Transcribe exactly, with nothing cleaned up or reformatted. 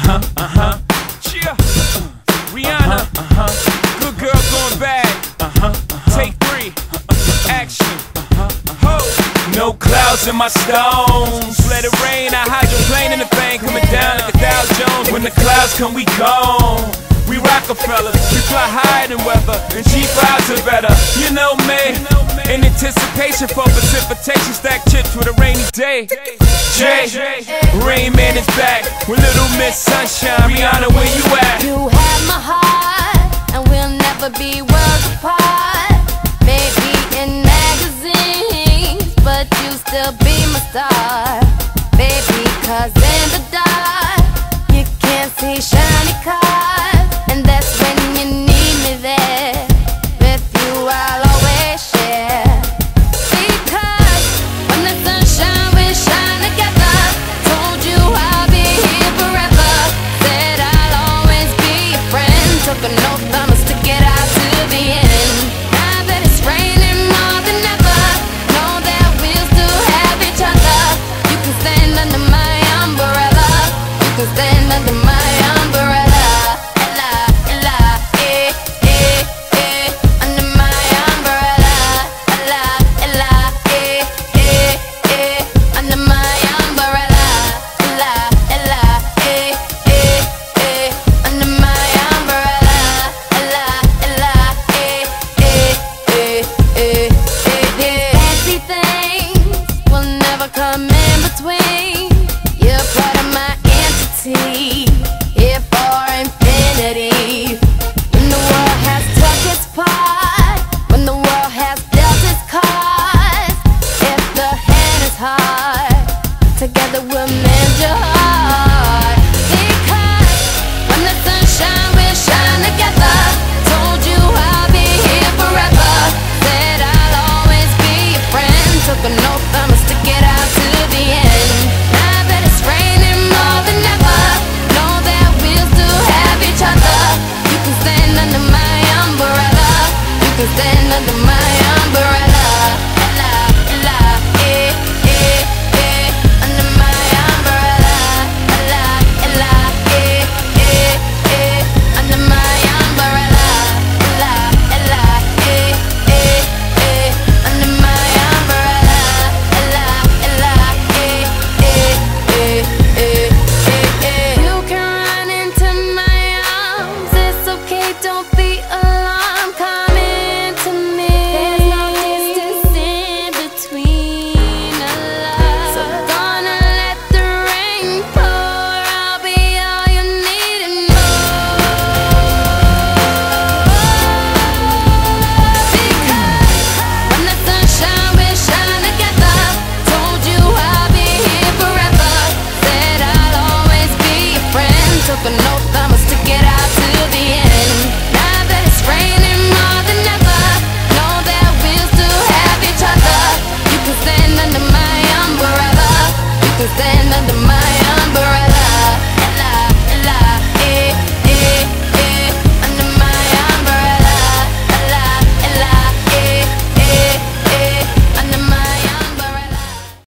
Uh-huh, uh-huh. Yeah. Rihanna. Uh-huh. Good girl going bad. Uh-huh. Take three. Action. Ho. No clouds in my stones. Let it rain. I hydroplane in the thing coming down like a Dow Jones. When the clouds come, we gone. We Rockefellers, we fly higher than weather, and G fives are better. You know me, in anticipation for precipitation, stack chips with a rainy day. Jay, Rain Man is back with Little Miss Sunshine. Rihanna, where you at? You have my heart, and we'll never be worlds apart. Maybe in magazines, but you still be my star. Baby, cause in the dark, you can't see shadows.